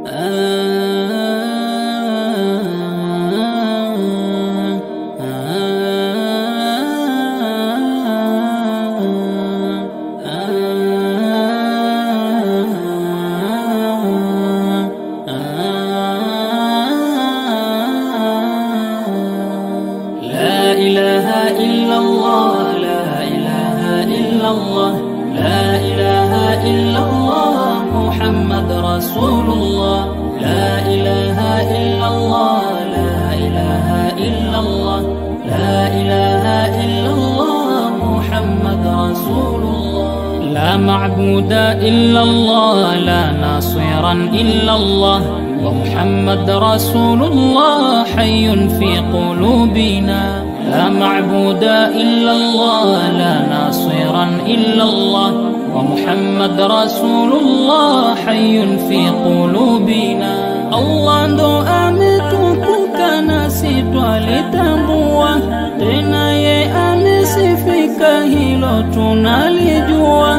محمد رسول الله. لا إله إلا الله، لا إله إلا الله، لا إله إلا الله محمد رسول الله. لا معبود إلا الله، لا ناصرا إلا الله، ومحمد رسول الله حي في قلوبنا. لا معبود إلا الله، لا ناصرا إلا الله، ومحمد رسول الله حي في قلوبنا. Allah ndo ametukuka nasi twalitambua, tena ye amesifika hilo tunalijua.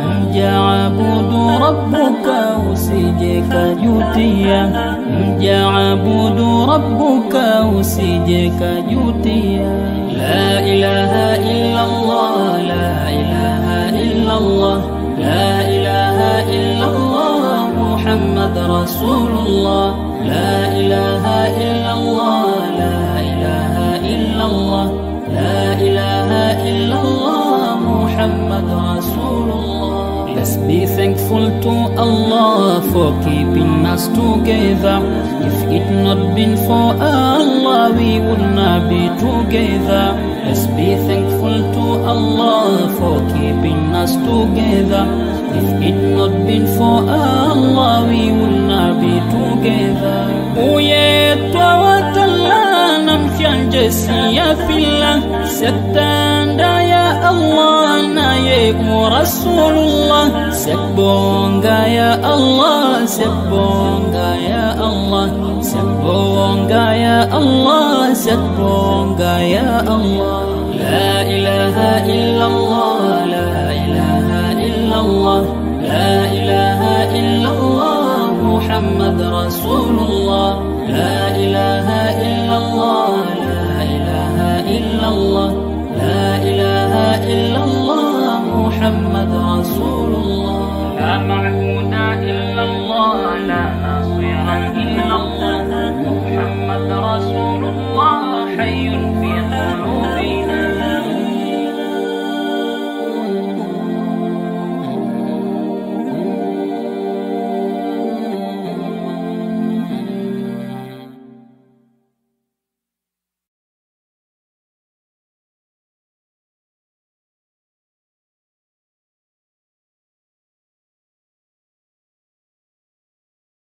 Mjaabudu rabbuka usije kajutia, mjaabudu rabbuka usije kajutia. La ilaha illa Allah, la ilaha illa Allah، لا إله إلا الله محمد رسول الله. لا إله إلا الله، لا إله إلا الله، لا إله إلا الله محمد رسول الله. Let's be thankful to Allah for keeping us together. If it not been for Allah, we would not be together. Let's be thankful to Allah for keeping us together. If it not been for Allah, we would not be together. Uyetwa watala namshanje siya fillah, setanda ya Allah na ye Rasulullah. Sebonga ya Allah, sebonga ya Allah, sebonga ya Allah, sebonga ya Allah. La ilaha illallah، لا إله إلا الله، لا إله إلا الله محمد رسول الله. لا